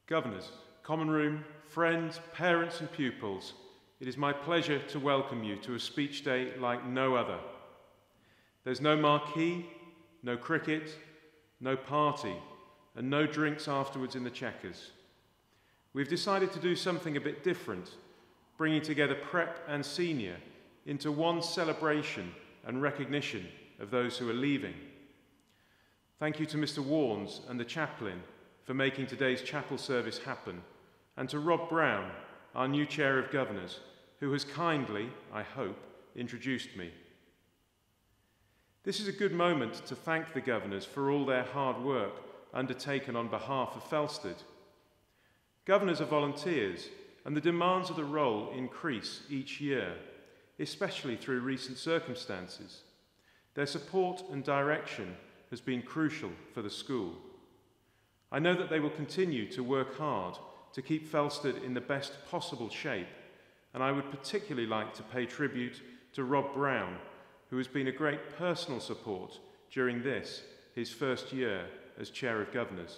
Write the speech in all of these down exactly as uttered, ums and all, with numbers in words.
Governors, Common Room, friends, parents and pupils, it is my pleasure to welcome you to a speech day like no other. There's no marquee, no cricket, no party, and no drinks afterwards in the Chequers. We've decided to do something a bit different, bringing together prep and senior into one celebration and recognition of those who are leaving. Thank you to Mister Warnes and the chaplain for making today's chapel service happen, and to Rob Brown, our new Chair of Governors, who has kindly, I hope, introduced me. This is a good moment to thank the Governors for all their hard work undertaken on behalf of Felsted. Governors are volunteers, and the demands of the role increase each year, especially through recent circumstances. Their support and direction has been crucial for the school. I know that they will continue to work hard to keep Felsted in the best possible shape, and I would particularly like to pay tribute to Rob Brown, who has been a great personal support during this, his first year as Chair of Governors.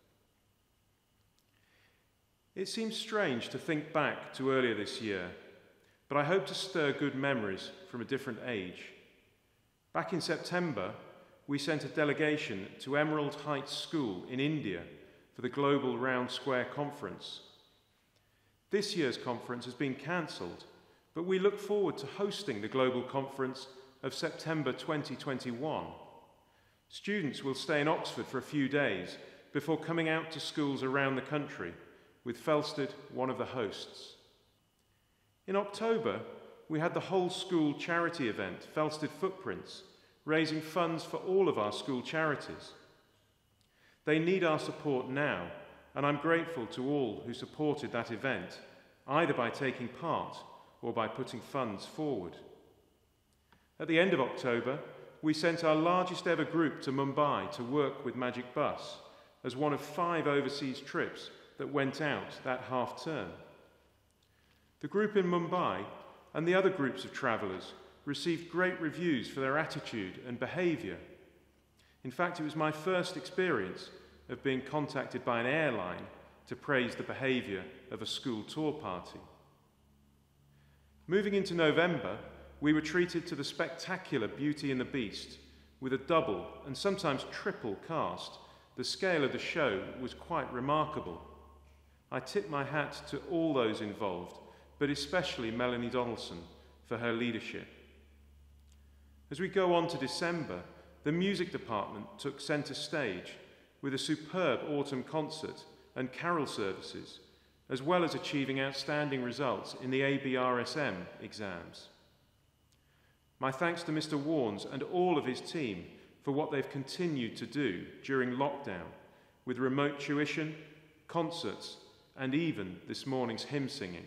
It seems strange to think back to earlier this year, but I hope to stir good memories from a different age. Back in September, we sent a delegation to Emerald Heights School in India for the Global Round Square Conference. This year's conference has been cancelled, but we look forward to hosting the Global Conference of September twenty twenty-one. Students will stay in Oxford for a few days before coming out to schools around the country, with Felsted one of the hosts. In October, we had the whole school charity event, Felsted Footprints, raising funds for all of our school charities. They need our support now, and I'm grateful to all who supported that event, either by taking part or by putting funds forward. At the end of October, we sent our largest ever group to Mumbai to work with Magic Bus as one of five overseas trips that went out that half-term. The group in Mumbai and the other groups of travellers received great reviews for their attitude and behaviour. In fact, it was my first experience of being contacted by an airline to praise the behaviour of a school tour party. Moving into November, we were treated to the spectacular Beauty and the Beast with a double and sometimes triple cast. The scale of the show was quite remarkable. I tip my hat to all those involved, but especially Melanie Donaldson for her leadership. As we go on to December, the music department took centre stage with a superb autumn concert and carol services, as well as achieving outstanding results in the A B R S M exams. My thanks to Mister Warnes and all of his team for what they've continued to do during lockdown, with remote tuition, concerts, and even this morning's hymn singing.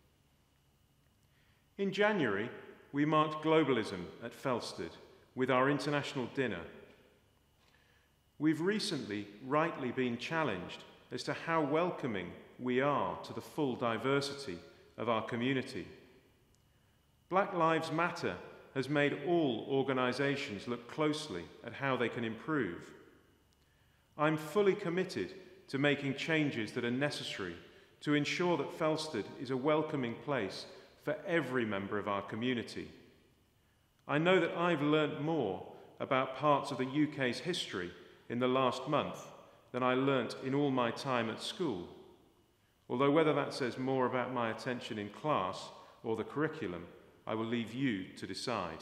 In January, we marked globalism at Felsted with our international dinner. We've recently rightly been challenged as to how welcoming we are to the full diversity of our community. Black Lives Matter has made all organisations look closely at how they can improve. I'm fully committed to making changes that are necessary to ensure that Felsted is a welcoming place for every member of our community. I know that I've learnt more about parts of the U K's history in the last month than I learnt in all my time at school, although whether that says more about my attention in class or the curriculum, I will leave you to decide.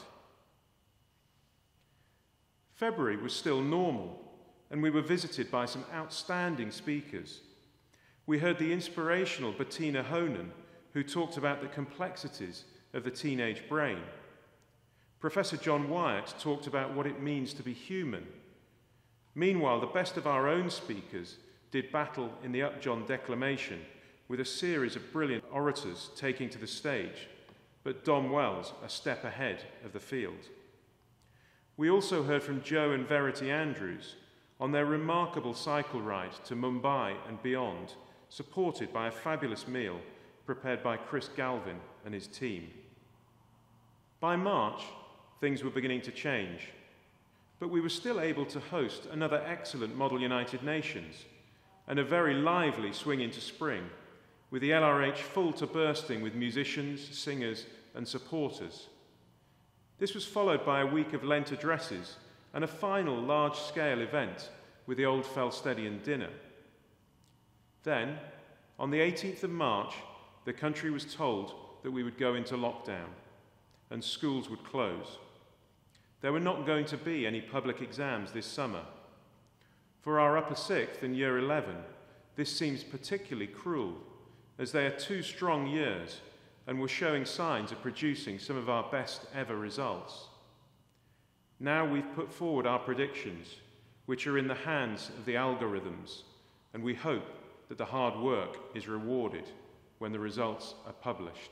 February was still normal, and we were visited by some outstanding speakers. We heard the inspirational Bettina Honan, who talked about the complexities of the teenage brain. Professor John Wyatt talked about what it means to be human. Meanwhile, the best of our own speakers did battle in the Upjohn Declamation with a series of brilliant orators taking to the stage, but Dom Wells a step ahead of the field. We also heard from Joe and Verity Andrews on their remarkable cycle ride to Mumbai and beyond, supported by a fabulous meal prepared by Chris Galvin and his team. By March, things were beginning to change, but we were still able to host another excellent Model United Nations, and a very lively swing into spring, with the L R H full to bursting with musicians, singers and supporters. This was followed by a week of Lent addresses and a final large-scale event with the old Felstedian dinner. Then, on the eighteenth of March, the country was told that we would go into lockdown and schools would close. There were not going to be any public exams this summer. For our upper sixth and year eleven, this seems particularly cruel, as they are two strong years and were showing signs of producing some of our best ever results. Now we've put forward our predictions, which are in the hands of the algorithms, and we hope that the hard work is rewarded when the results are published.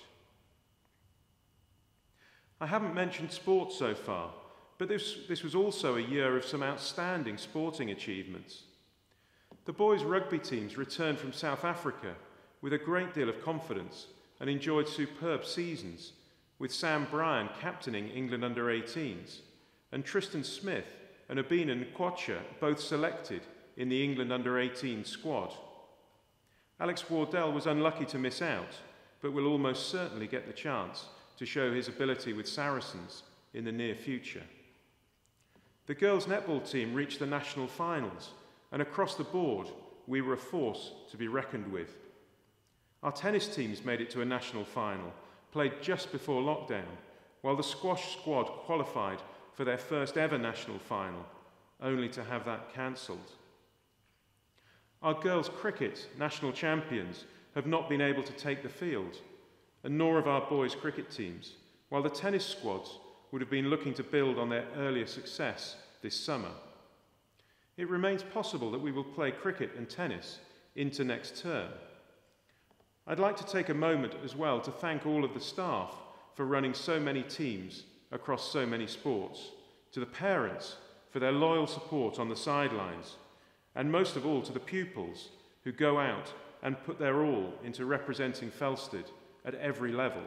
I haven't mentioned sports so far, but this, this was also a year of some outstanding sporting achievements. The boys' rugby teams returned from South Africa with a great deal of confidence and enjoyed superb seasons, with Sam Bryan captaining England under eighteens, and Tristan Smith and Obina Nkwacha both selected in the England under eighteen squad. Alex Wardell was unlucky to miss out, but will almost certainly get the chance to show his ability with Saracens in the near future. The girls' netball team reached the national finals, and across the board, we were a force to be reckoned with. Our tennis teams made it to a national final, played just before lockdown, while the squash squad qualified for their first ever national final, only to have that cancelled. Our girls' cricket national champions have not been able to take the field, and nor have our boys' cricket teams, while the tennis squads would have been looking to build on their earlier success this summer. It remains possible that we will play cricket and tennis into next term. I'd like to take a moment as well to thank all of the staff for running so many teams across so many sports, to the parents for their loyal support on the sidelines, and most of all to the pupils who go out and put their all into representing Felsted at every level.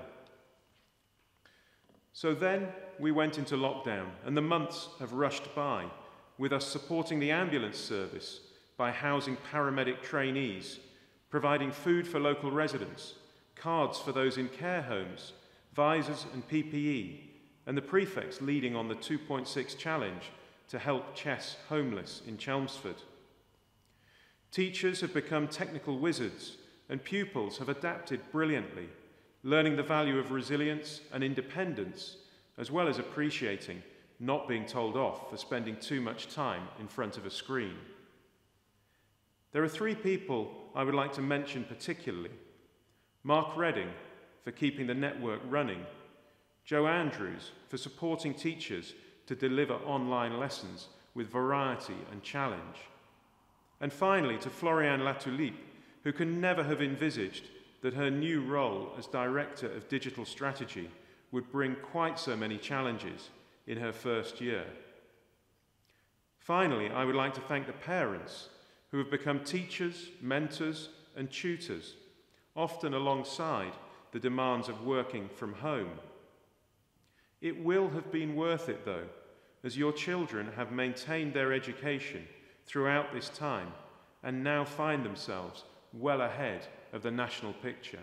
So then we went into lockdown, and the months have rushed by, with us supporting the ambulance service by housing paramedic trainees, providing food for local residents, cards for those in care homes, visors and P P E, and the prefects leading on the two point six challenge to help Chess homeless in Chelmsford. Teachers have become technical wizards, and pupils have adapted brilliantly, learning the value of resilience and independence, as well as appreciating not being told off for spending too much time in front of a screen. There are three people I would like to mention particularly: Mark Redding for keeping the network running, Joe Andrews for supporting teachers to deliver online lessons with variety and challenge, and finally to Floriane Latulippe, who can never have envisaged that her new role as Director of Digital Strategy would bring quite so many challenges in her first year. Finally, I would like to thank the parents who have become teachers, mentors, and tutors, often alongside the demands of working from home. It will have been worth it, though, as your children have maintained their education throughout this time and now find themselves well ahead of the national picture.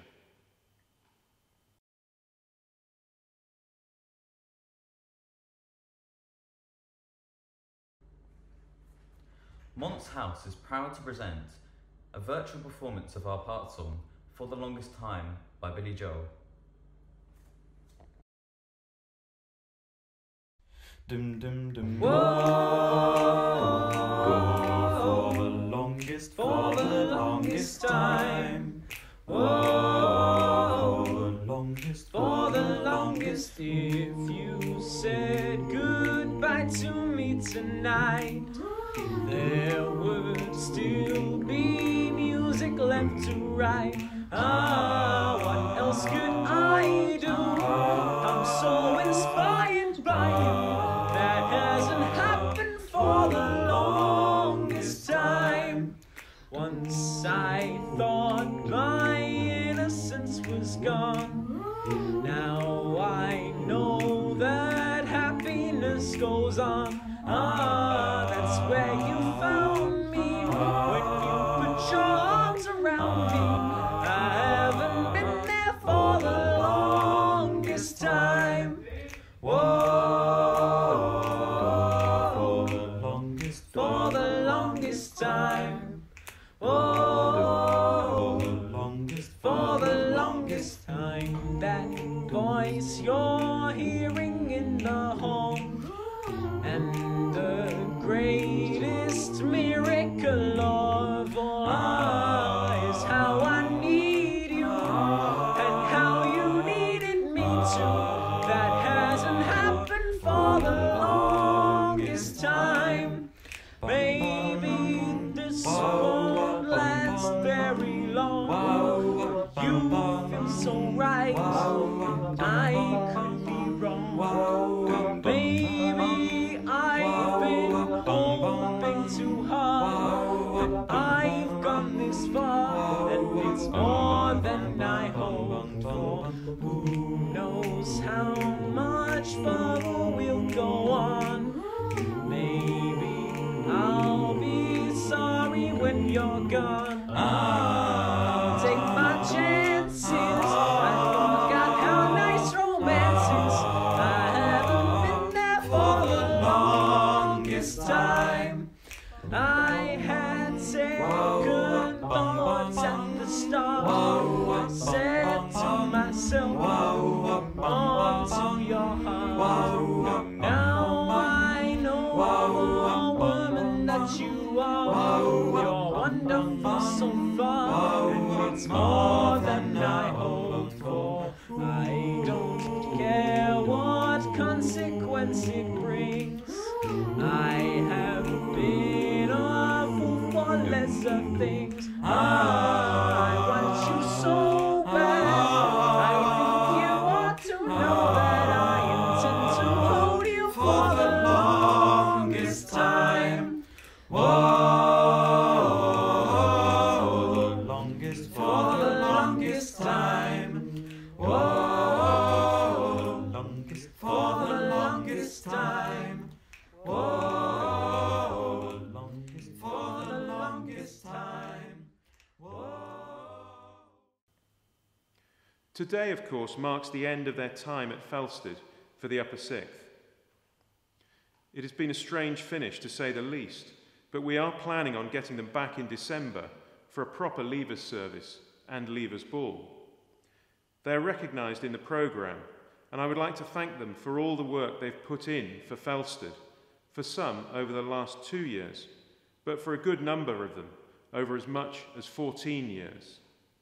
Mont's House is proud to present a virtual performance of our part song For the Longest Time by Billy Joel. Dum dum dum. Whoa, for the longest, for the longest time. Whoa, for the longest, for the longest. If you said goodbye to me tonight, there would still be music left to write. Ah, what else could I do? I'm so inspired by you. That hasn't happened for the longest time. Once I thought my innocence was gone. Now I know that happiness goes on. Ah, that's where you found me when you put your the longest time. I had second thoughts at the start. Said to myself, onto your heart. Now I know, woman, that you are. You're wonderful so far, and it's more than I hoped for. I don't care what consequence it brings. I have been a fool for lesser things. I want you so bad. I think you ought to know that I intend to hold you for the longest time. Whoa, for the longest, for the longest time. Whoa, longest, for the longest time. Whoa, longest, for the longest time. Whoa. Today, of course, marks the end of their time at Felsted for the upper sixth. It has been a strange finish, to say the least, but we are planning on getting them back in December for a proper Leavers service and Leavers Ball. They are recognised in the programme, and I would like to thank them for all the work they've put in for Felsted, for some over the last two years, but for a good number of them over as much as fourteen years.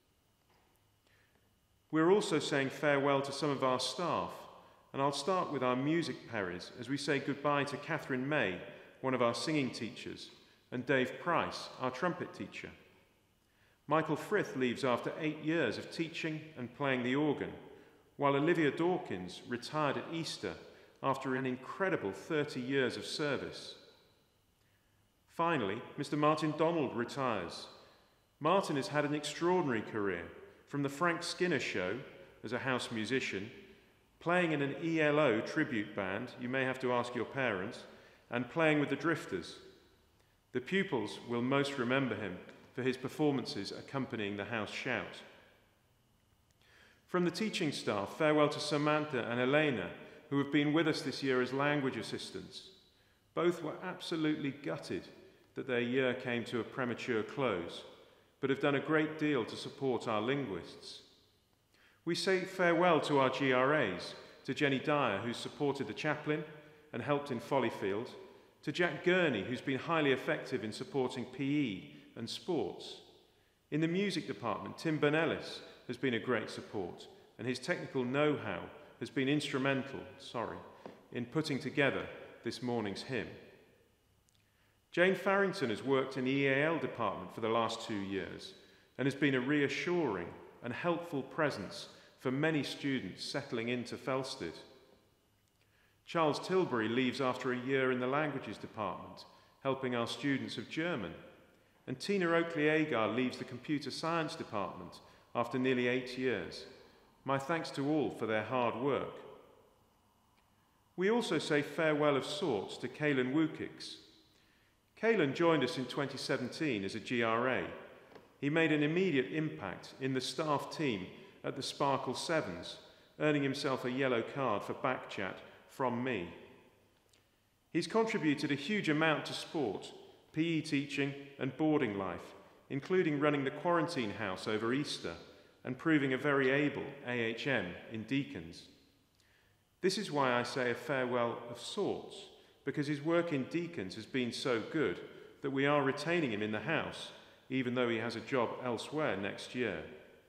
We're also saying farewell to some of our staff, and I'll start with our music Perrys as we say goodbye to Catherine May, one of our singing teachers, and Dave Price, our trumpet teacher. Michael Frith leaves after eight years of teaching and playing the organ, while Olivia Dawkins retired at Easter after an incredible thirty years of service. Finally, Mister Martin Donald retires. Martin has had an extraordinary career, from the Frank Skinner Show as a house musician, playing in an E L O tribute band, you may have to ask your parents, and playing with the Drifters. The pupils will most remember him for his performances accompanying the house shout. From the teaching staff, farewell to Samantha and Elena, who have been with us this year as language assistants. Both were absolutely gutted that their year came to a premature close, but have done a great deal to support our linguists. We say farewell to our G R As, to Jenny Dyer, who's supported the chaplain and helped in Follyfield, to Jack Gurney, who's been highly effective in supporting P E and sports. In the music department, Tim Bernellis has been a great support, and his technical know-how has been instrumental, sorry, in putting together this morning's hymn. Jane Farrington has worked in the E A L department for the last two years and has been a reassuring and helpful presence for many students settling into Felsted. Charles Tilbury leaves after a year in the languages department, helping our students of German. And Tina Oakley-Agar leaves the computer science department after nearly eight years. My thanks to all for their hard work. We also say farewell of sorts to Caelan Wukix. Caelan joined us in twenty seventeen as a G R A. He made an immediate impact in the staff team at the Sparkle Sevens, earning himself a yellow card for backchat from me. He's contributed a huge amount to sport, P E teaching and boarding life, including running the quarantine house over Easter and proving a very able A H M in Deacons. This is why I say a farewell of sorts, because his work in Deacons has been so good that we are retaining him in the house, even though he has a job elsewhere next year.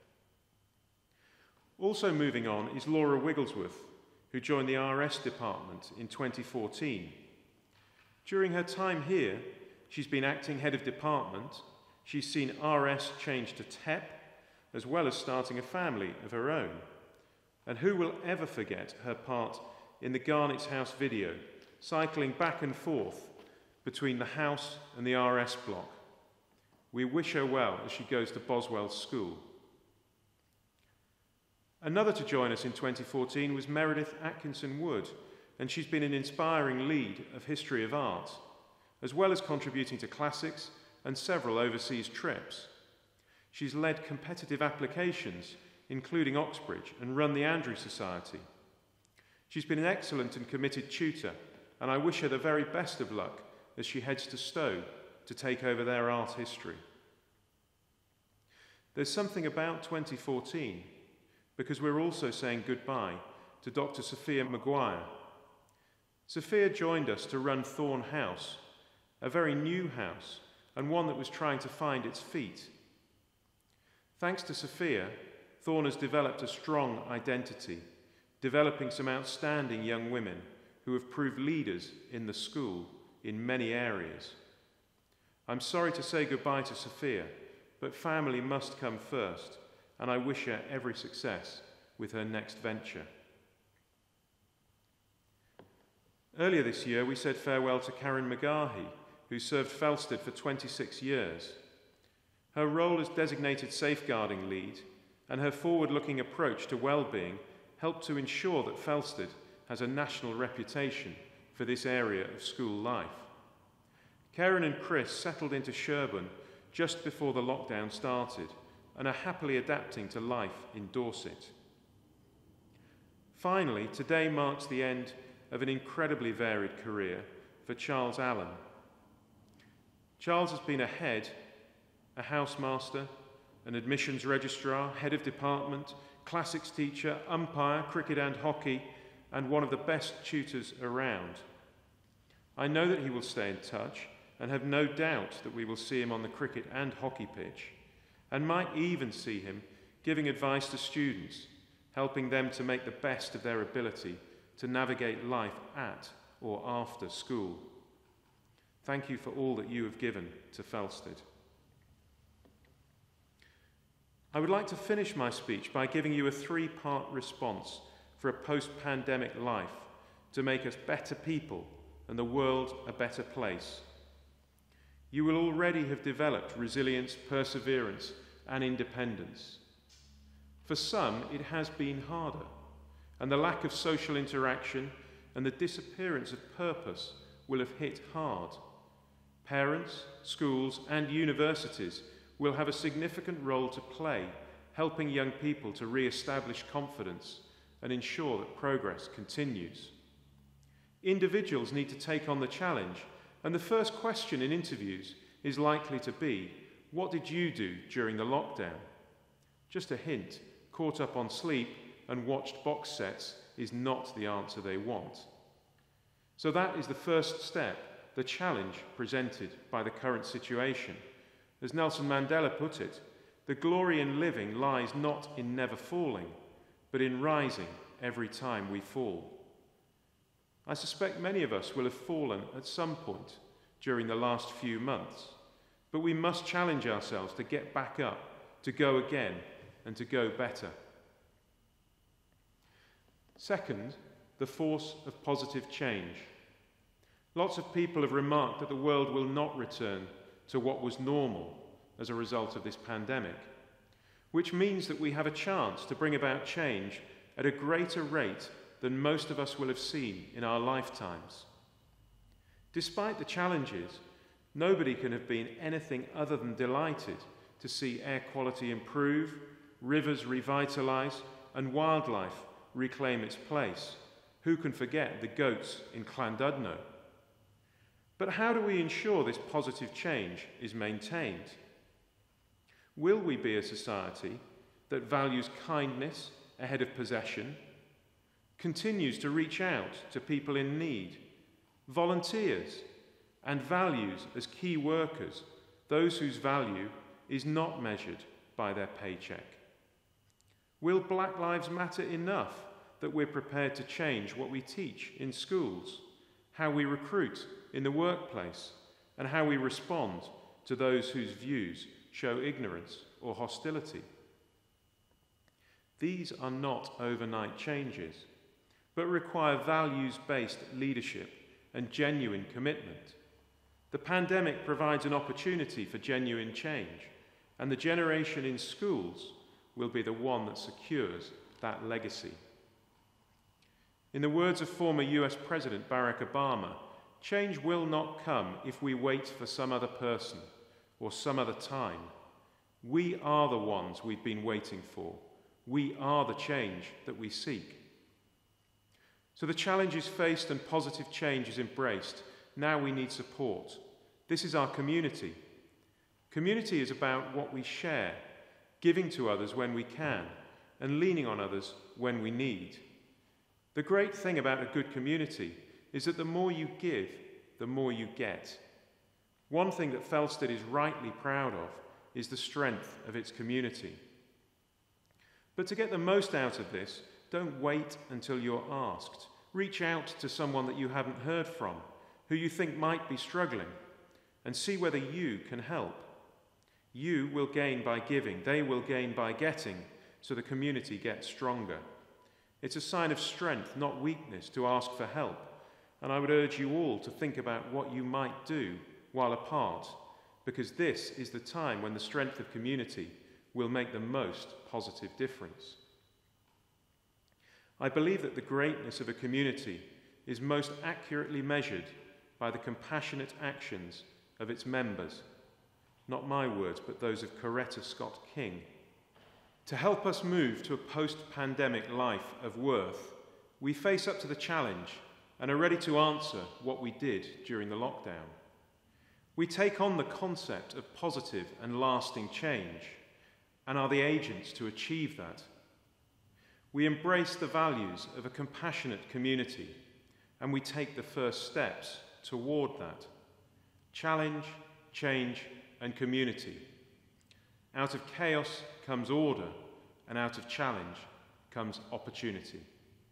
Also moving on is Laura Wigglesworth, who joined the R S department in twenty fourteen. During her time here, she's been acting head of department, she's seen R S change to T E P, as well as starting a family of her own. And who will ever forget her part in the Garnet's House video, cycling back and forth between the house and the R S block. We wish her well as she goes to Boswell School. Another to join us in twenty fourteen was Meredith Atkinson Wood, and she's been an inspiring lead of history of art, as well as contributing to classics and several overseas trips. She's led competitive applications, including Oxbridge, and run the Andrew Society. She's been an excellent and committed tutor, and I wish her the very best of luck as she heads to Stowe to take over their art history. There's something about twenty fourteen, because we're also saying goodbye to Doctor Sophia Maguire. Sophia joined us to run Thorne House, a very new house, and one that was trying to find its feet. Thanks to Sophia, Thorne has developed a strong identity, developing some outstanding young women who have proved leaders in the school in many areas. I'm sorry to say goodbye to Sophia, but family must come first, and I wish her every success with her next venture. Earlier this year, we said farewell to Karen McGahey, who served Felsted for twenty-six years. Her role as designated safeguarding lead and her forward-looking approach to well-being helped to ensure that Felsted has a national reputation for this area of school life. Karen and Chris settled into Sherborne just before the lockdown started and are happily adapting to life in Dorset. Finally, today marks the end of an incredibly varied career for Charles Allen. Charles has been a head, a housemaster, an admissions registrar, head of department, classics teacher, umpire, cricket and hockey, and one of the best tutors around. I know that he will stay in touch and have no doubt that we will see him on the cricket and hockey pitch, and might even see him giving advice to students, helping them to make the best of their ability to navigate life at or after school. Thank you for all that you have given to Felsted. I would like to finish my speech by giving you a three-part response for a post-pandemic life to make us better people and the world a better place. You will already have developed resilience, perseverance, and independence. For some, it has been harder, and the lack of social interaction and the disappearance of purpose will have hit hard. Parents, schools, and universities will have a significant role to play, helping young people to re-establish confidence and ensure that progress continues. Individuals need to take on the challenge, and the first question in interviews is likely to be, what did you do during the lockdown? Just a hint, caught up on sleep and watched box sets is not the answer they want. So that is the first step, the challenge presented by the current situation. As Nelson Mandela put it, the glory in living lies not in never falling, but in rising every time we fall. I suspect many of us will have fallen at some point during the last few months, but we must challenge ourselves to get back up, to go again, and to go better. Second, the force of positive change. Lots of people have remarked that the world will not return to what was normal as a result of this pandemic, which means that we have a chance to bring about change at a greater rate than most of us will have seen in our lifetimes. Despite the challenges, nobody can have been anything other than delighted to see air quality improve, rivers revitalise, and wildlife reclaim its place. Who can forget the goats in Llandudno? But how do we ensure this positive change is maintained? Will we be a society that values kindness ahead of possession, continues to reach out to people in need, volunteers, and values as key workers those whose value is not measured by their paycheck? Will Black Lives Matter enough that we're prepared to change what we teach in schools, how we recruit in the workplace, and how we respond to those whose views show ignorance or hostility? These are not overnight changes, but require values-based leadership and genuine commitment. The pandemic provides an opportunity for genuine change, and the generation in schools will be the one that secures that legacy. In the words of former U S President Barack Obama, change will not come if we wait for some other person or some other time. We are the ones we've been waiting for. We are the change that we seek. So the challenge is faced and positive change is embraced. Now we need support. This is our community. Community is about what we share, giving to others when we can, and leaning on others when we need. The great thing about a good community is that the more you give, the more you get. One thing that Felsted is rightly proud of is the strength of its community. But to get the most out of this, don't wait until you're asked. Reach out to someone that you haven't heard from, who you think might be struggling, and see whether you can help. You will gain by giving, they will gain by getting, so the community gets stronger. It's a sign of strength, not weakness, to ask for help, and I would urge you all to think about what you might do while apart, because this is the time when the strength of community will make the most positive difference. I believe that the greatness of a community is most accurately measured by the compassionate actions of its members. Not my words, but those of Coretta Scott King. To help us move to a post-pandemic life of worth, we face up to the challenge and are ready to answer what we did during the lockdown. We take on the concept of positive and lasting change and are the agents to achieve that. We embrace the values of a compassionate community and we take the first steps toward that. Challenge, change, and community. Out of chaos comes order, and out of challenge comes opportunity.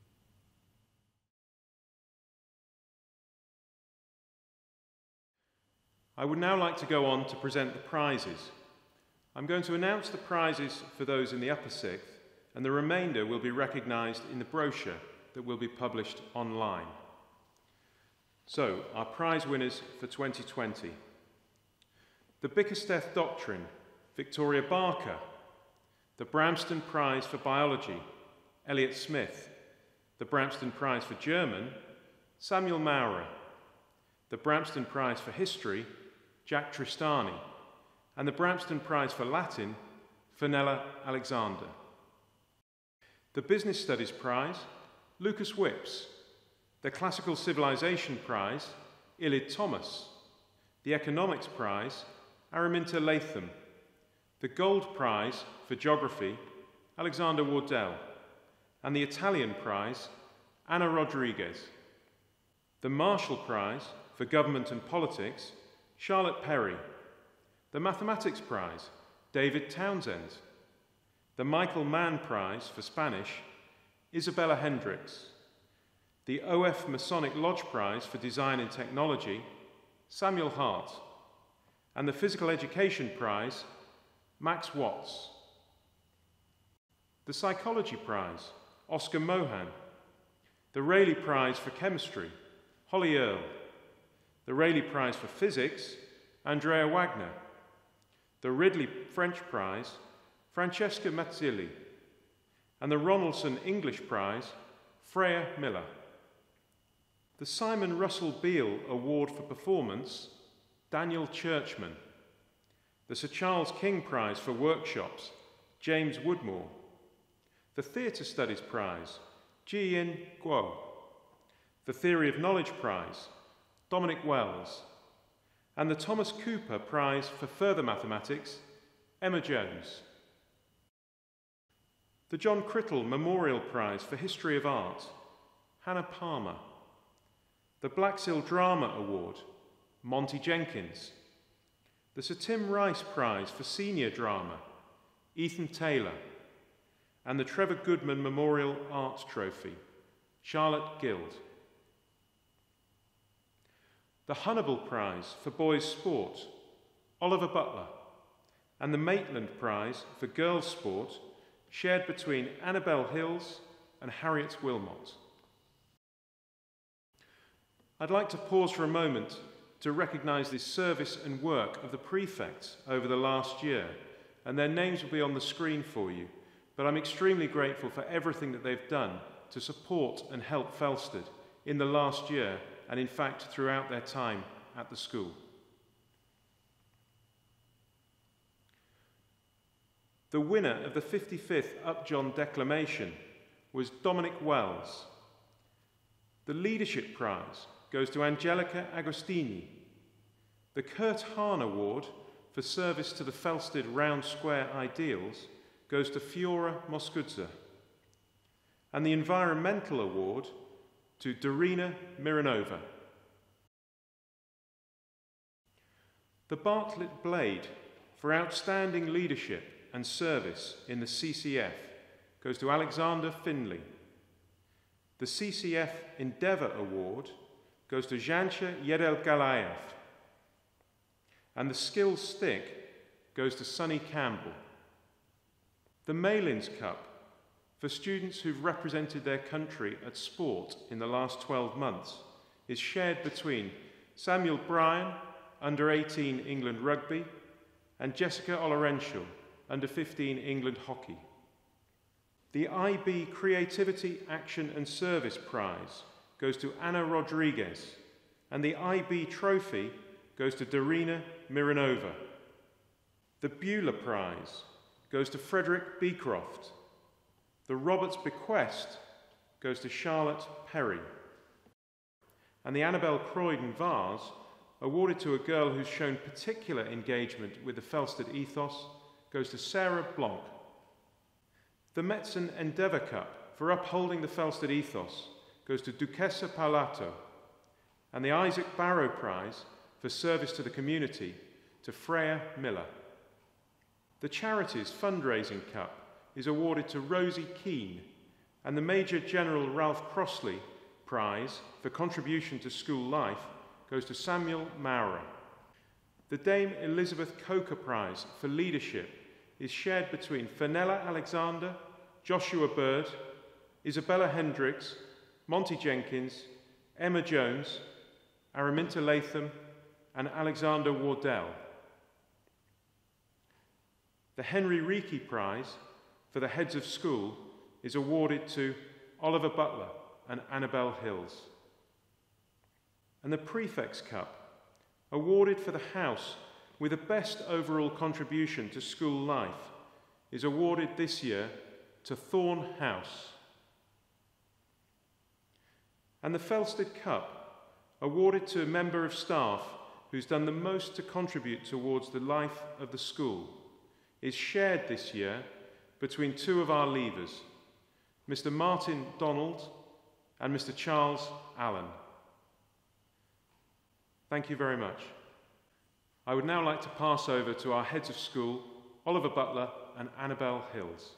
I would now like to go on to present the prizes. I'm going to announce the prizes for those in the upper sixth, and the remainder will be recognised in the brochure that will be published online. So, our prize winners for twenty twenty. The Bickersteth Doctrine, Victoria Barker. The Bramston Prize for Biology, Elliot Smith. The Bramston Prize for German, Samuel Maurer. The Bramston Prize for History, Jack Tristani. And the Bramston Prize for Latin, Fenella Alexander. The Business Studies Prize, Lucas Whipps. The Classical Civilization Prize, Ilid Thomas. The Economics Prize, Araminta Latham. The Gold Prize for Geography, Alexander Wardell. And the Italian Prize, Anna Rodriguez. The Marshall Prize for Government and Politics, Charlotte Perry. The Mathematics Prize, David Townsend. The Michael Mann Prize for Spanish, Isabella Hendricks. The O F Masonic Lodge Prize for Design and Technology, Samuel Hart. And the Physical Education Prize, Max Watts. The Psychology Prize, Oscar Mohan. The Rayleigh Prize for Chemistry, Holly Earle. The Rayleigh Prize for Physics, Andrea Wagner. The Ridley French Prize, Francesca Mazzilli. And the Ronaldson English Prize, Freya Miller. The Simon Russell Beale Award for Performance, Daniel Churchman. The Sir Charles King Prize for Workshops, James Woodmore. The Theatre Studies Prize, Ji-Yin Guo. The Theory of Knowledge Prize, Dominic Wells. And the Thomas Cooper Prize for Further Mathematics, Emma Jones. The John Crittall Memorial Prize for History of Art, Hannah Palmer. The Blacksill Drama Award, Monty Jenkins. The Sir Tim Rice Prize for Senior Drama, Ethan Taylor. And the Trevor Goodman Memorial Art Trophy, Charlotte Guild. The Hannibal Prize for Boys Sport, Oliver Butler. And the Maitland Prize for Girls Sport, shared between Annabel Hills and Harriet Wilmot. I'd like to pause for a moment to recognise the service and work of the prefects over the last year, and their names will be on the screen for you, but I'm extremely grateful for everything that they've done to support and help Felsted in the last year, and in fact throughout their time at the school. The winner of the fifty-fifth Upjohn Declamation was Dominic Wells. The Leadership Prize goes to Angelica Agostini. The Kurt Hahn Award for service to the Felsted Round Square ideals goes to Fiora Moskudza. And the Environmental Award to Darina Mironova. The Bartlett Blade for outstanding leadership and service in the C C F goes to Alexander Finley. The C C F Endeavour Award goes to Jansha Yedel-Galayev. And the Skills Stick goes to Sonny Campbell. The Malins Cup for students who've represented their country at sport in the last twelve months is shared between Samuel Bryan, under eighteen England Rugby, and Jessica Olorenshul, under fifteen England Hockey. The I B Creativity, Action and Service Prize goes to Anna Rodriguez, and the I B Trophy goes to Darina Mironova. The Beulah Prize goes to Frederick Beecroft. The Roberts Bequest goes to Charlotte Perry. And the Annabel Croydon Vase, awarded to a girl who's shown particular engagement with the Felsted ethos, goes to Sarah Blanc. The Metzen Endeavour Cup for upholding the Felsted ethos goes to Duquesa Paulato. And the Isaac Barrow Prize for service to the community to Freya Miller. The Charities Fundraising Cup is awarded to Rosie Keane, and the Major General Ralph Crossley Prize for contribution to school life goes to Samuel Maurer. The Dame Elizabeth Coker Prize for leadership is shared between Fenella Alexander, Joshua Bird, Isabella Hendricks, Monty Jenkins, Emma Jones, Araminta Latham, and Alexander Wardell. The Henry Reiki Prize for the heads of school is awarded to Oliver Butler and Annabel Hills. And the Prefects Cup, awarded for the house with the best overall contribution to school life, is awarded this year to Thorn House. And the Felsted Cup, awarded to a member of staff who's done the most to contribute towards the life of the school, is shared this year between two of our leavers, Mister Martin Donald and Mister Charles Allen. Thank you very much. I would now like to pass over to our heads of school, Oliver Butler and Annabel Hills.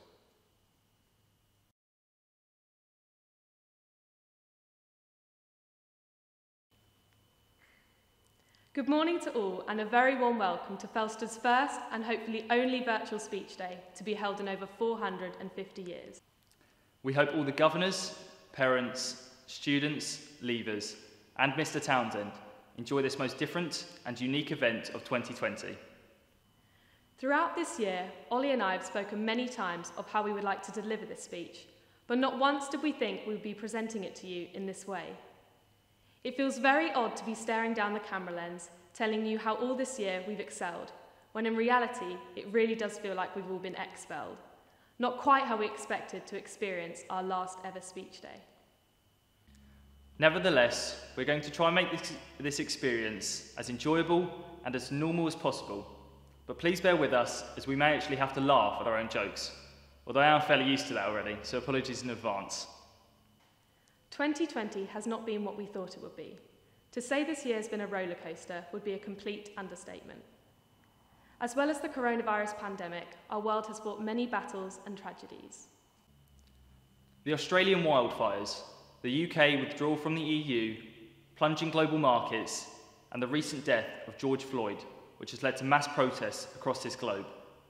Good morning to all, and a very warm welcome to Felsted's first and hopefully only virtual speech day to be held in over four hundred fifty years. We hope all the governors, parents, students, leavers, and Mister Townsend enjoy this most different and unique event of twenty twenty. Throughout this year, Ollie and I have spoken many times of how we would like to deliver this speech, but not once did we think we would be presenting it to you in this way. It feels very odd to be staring down the camera lens, telling you how all this year we've excelled, when in reality, it really does feel like we've all been expelled. Not quite how we expected to experience our last ever speech day. Nevertheless, we're going to try and make this, this experience as enjoyable and as normal as possible. But please bear with us, as we may actually have to laugh at our own jokes, although I am fairly used to that already, so apologies in advance. twenty twenty has not been what we thought it would be. To say this year has been a roller coaster would be a complete understatement. As well as the coronavirus pandemic, our world has fought many battles and tragedies. The Australian wildfires, the U K withdrawal from the E U, plunging global markets, and the recent death of George Floyd, which has led to mass protests across this globe.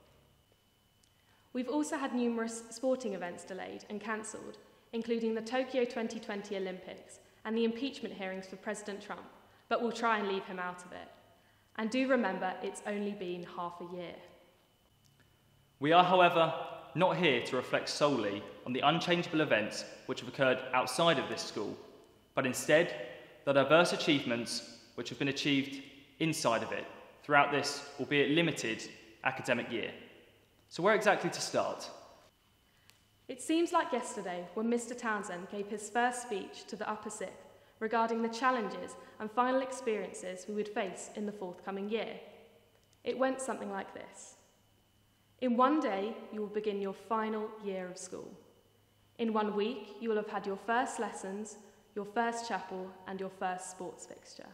We've also had numerous sporting events delayed and cancelled, including the Tokyo twenty twenty Olympics and the impeachment hearings for President Trump, but we'll try and leave him out of it. And do remember, it's only been half a year. We are, however, not here to reflect solely on the unchangeable events which have occurred outside of this school, but instead the diverse achievements which have been achieved inside of it throughout this, albeit limited, academic year. So where exactly to start? It seems like yesterday when Mister Townsend gave his first speech to the Upper Sixth regarding the challenges and final experiences we would face in the forthcoming year. It went something like this. In one day, you will begin your final year of school. In one week, you will have had your first lessons, your first chapel, and your first sports fixture.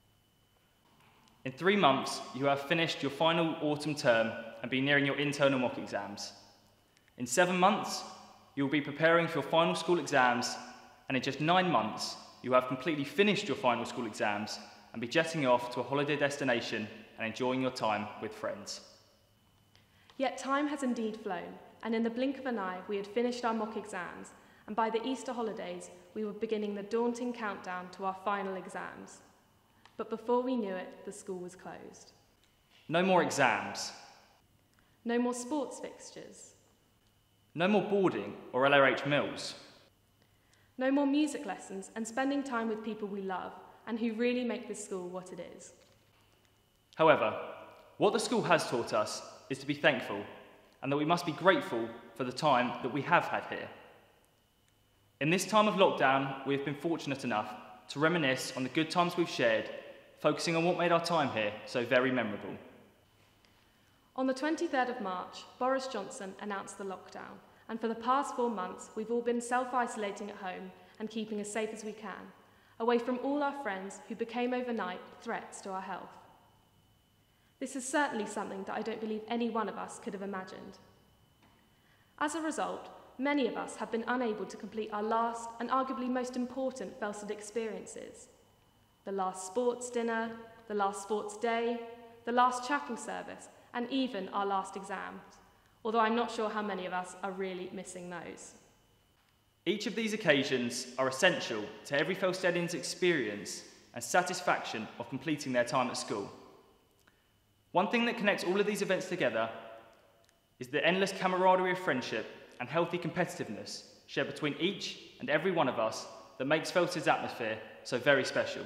In three months, you have finished your final autumn term and be nearing your internal mock exams. In seven months, you will be preparing for your final school exams, and in just nine months, you have completely finished your final school exams and be jetting off to a holiday destination and enjoying your time with friends. Yet time has indeed flown, and in the blink of an eye, we had finished our mock exams, and by the Easter holidays, we were beginning the daunting countdown to our final exams. But before we knew it, the school was closed. No more exams. No more sports fixtures. No more boarding or L R H meals. No more music lessons and spending time with people we love and who really make this school what it is. However, what the school has taught us is to be thankful and that we must be grateful for the time that we have had here. In this time of lockdown, we have been fortunate enough to reminisce on the good times we've shared, focusing on what made our time here so very memorable. On the twenty-third of March, Boris Johnson announced the lockdown, and for the past four months, we've all been self-isolating at home and keeping as safe as we can, away from all our friends who became overnight threats to our health. This is certainly something that I don't believe any one of us could have imagined. As a result, many of us have been unable to complete our last and arguably most important Felsted experiences. The last sports dinner, the last sports day, the last chapel service, and even our last exams, although I'm not sure how many of us are really missing those. Each of these occasions are essential to every Felstedian's experience and satisfaction of completing their time at school. One thing that connects all of these events together is the endless camaraderie of friendship and healthy competitiveness shared between each and every one of us that makes Felsted's atmosphere so very special.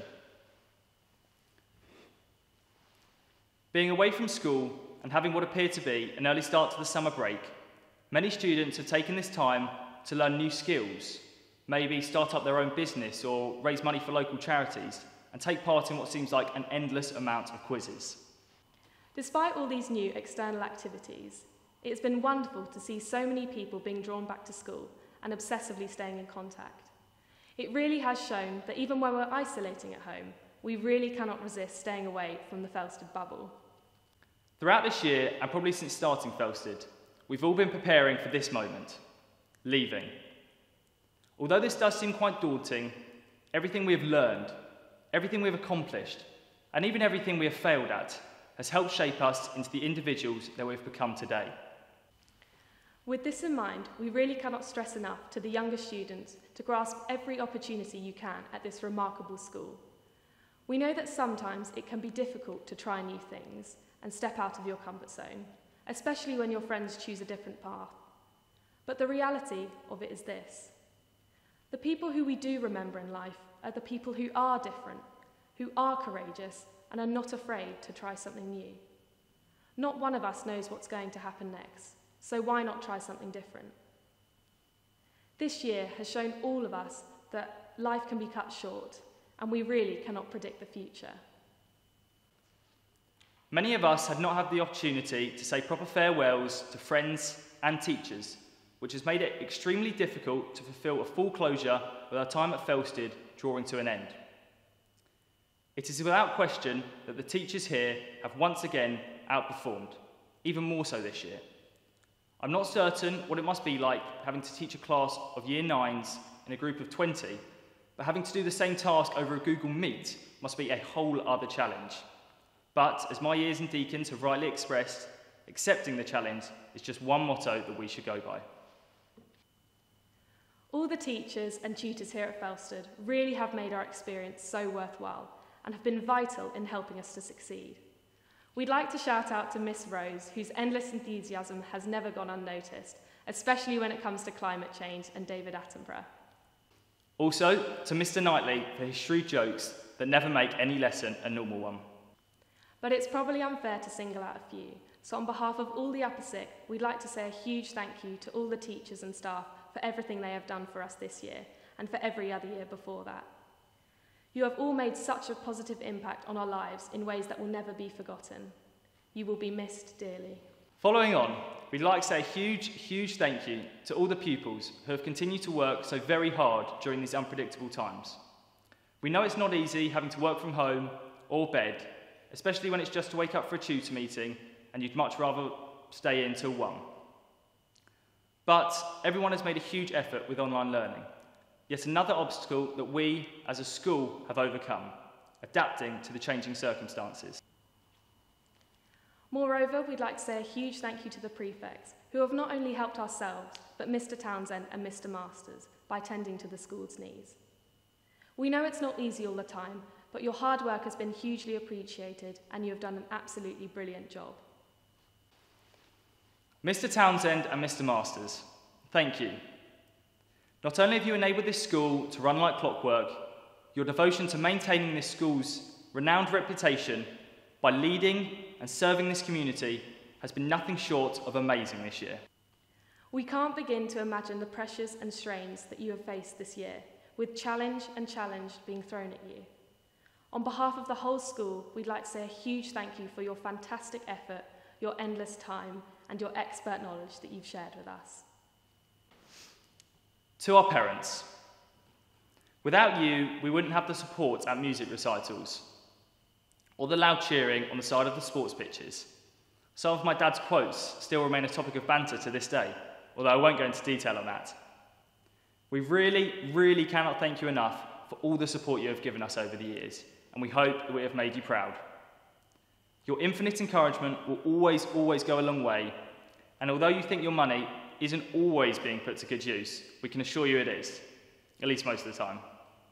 Being away from school and having what appeared to be an early start to the summer break, many students have taken this time to learn new skills, maybe start up their own business or raise money for local charities, and take part in what seems like an endless amount of quizzes. Despite all these new external activities, it's been wonderful to see so many people being drawn back to school and obsessively staying in contact. It really has shown that even when we're isolating at home, we really cannot resist staying away from the Felsted bubble. Throughout this year, and probably since starting Felsted, we've all been preparing for this moment, leaving. Although this does seem quite daunting, everything we have learned, everything we have accomplished, and even everything we have failed at has helped shape us into the individuals that we've become today. With this in mind, we really cannot stress enough to the younger students to grasp every opportunity you can at this remarkable school. We know that sometimes it can be difficult to try new things and step out of your comfort zone, especially when your friends choose a different path. But the reality of it is this. The people who we do remember in life are the people who are different, who are courageous, and are not afraid to try something new. Not one of us knows what's going to happen next, so why not try something different? This year has shown all of us that life can be cut short, and we really cannot predict the future. Many of us have not had the opportunity to say proper farewells to friends and teachers, which has made it extremely difficult to fulfil a full closure with our time at Felsted drawing to an end. It is without question that the teachers here have once again outperformed, even more so this year. I'm not certain what it must be like having to teach a class of year nines in a group of twenty, but having to do the same task over a Google Meet must be a whole other challenge. But, as my years and deacons have rightly expressed, accepting the challenge is just one motto that we should go by. All the teachers and tutors here at Felsted really have made our experience so worthwhile and have been vital in helping us to succeed. We'd like to shout out to Miss Rose, whose endless enthusiasm has never gone unnoticed, especially when it comes to climate change and David Attenborough. Also, to Mister Knightley for his shrewd jokes that never make any lesson a normal one. But it's probably unfair to single out a few, so on behalf of all the upper sick, we'd like to say a huge thank you to all the teachers and staff for everything they have done for us this year, and for every other year before that. You have all made such a positive impact on our lives in ways that will never be forgotten. You will be missed dearly. Following on, we'd like to say a huge, huge thank you to all the pupils who have continued to work so very hard during these unpredictable times. We know it's not easy having to work from home or bed, especially when it's just to wake up for a tutor meeting and you'd much rather stay in till one. But everyone has made a huge effort with online learning. Yet another obstacle that we, as a school, have overcome, adapting to the changing circumstances. Moreover, we'd like to say a huge thank you to the prefects, who have not only helped ourselves, but Mister Townsend and Mister Masters by tending to the school's needs. We know it's not easy all the time, but your hard work has been hugely appreciated and you have done an absolutely brilliant job. Mister Townsend and Mister Masters, thank you. Not only have you enabled this school to run like clockwork, your devotion to maintaining this school's renowned reputation by leading and serving this community has been nothing short of amazing this year. We can't begin to imagine the pressures and strains that you have faced this year, with challenge and challenge being thrown at you. On behalf of the whole school, we'd like to say a huge thank you for your fantastic effort, your endless time, and your expert knowledge that you've shared with us. To our parents, without you, we wouldn't have the support at music recitals, or the loud cheering on the side of the sports pitches. Some of my dad's quotes still remain a topic of banter to this day, although I won't go into detail on that. We really, really cannot thank you enough for all the support you have given us over the years, and we hope that we have made you proud. Your infinite encouragement will always, always go a long way, and although you think your money isn't always being put to good use, we can assure you it is, at least most of the time.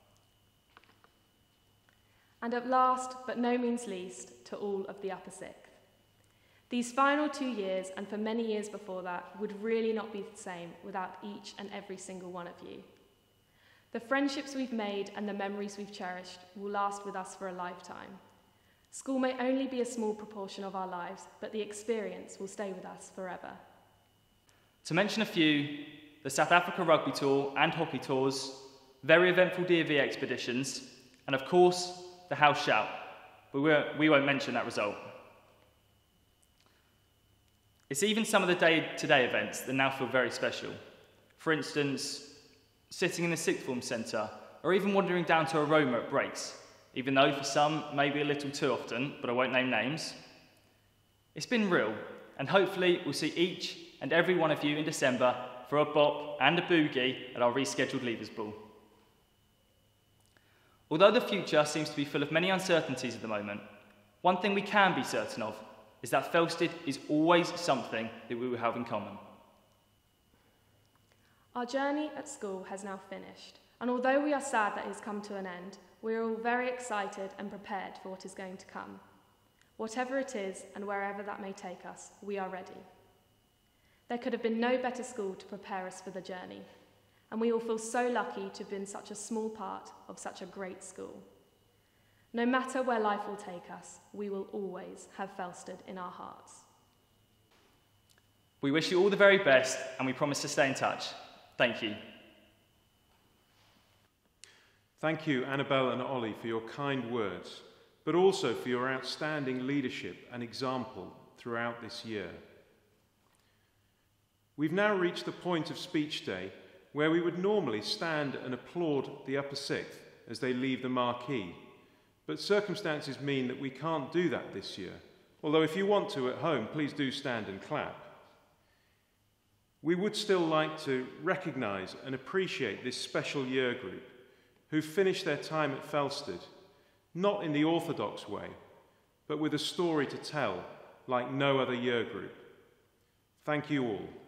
And at last, but no means least, to all of the upper sixth. These final two years, and for many years before that, would really not be the same without each and every single one of you. The friendships we've made and the memories we've cherished will last with us for a lifetime. School may only be a small proportion of our lives, but the experience will stay with us forever. To mention a few, the South Africa Rugby Tour and Hockey Tours, very eventful D V expeditions, and of course, the House Shout, but we won't mention that result. It's even some of the day-to-day events that now feel very special. For instance, sitting in the sixth form centre, or even wandering down to Aroma at breaks, even though for some maybe a little too often, but I won't name names. It's been real, and hopefully we'll see each and every one of you in December for a bop and a boogie at our rescheduled Leavers Ball. Although the future seems to be full of many uncertainties at the moment, one thing we can be certain of is that Felsted is always something that we will have in common. Our journey at school has now finished, and although we are sad that it has come to an end, we are all very excited and prepared for what is going to come. Whatever it is, and wherever that may take us, we are ready. There could have been no better school to prepare us for the journey, and we all feel so lucky to have been such a small part of such a great school. No matter where life will take us, we will always have Felsted in our hearts. We wish you all the very best, and we promise to stay in touch. Thank you. Thank you, Annabel and Ollie, for your kind words, but also for your outstanding leadership and example throughout this year. We've now reached the point of speech day where we would normally stand and applaud the upper sixth as they leave the marquee, but circumstances mean that we can't do that this year, although if you want to at home, please do stand and clap. We would still like to recognise and appreciate this special year group who finished their time at Felsted, not in the orthodox way, but with a story to tell like no other year group. Thank you all.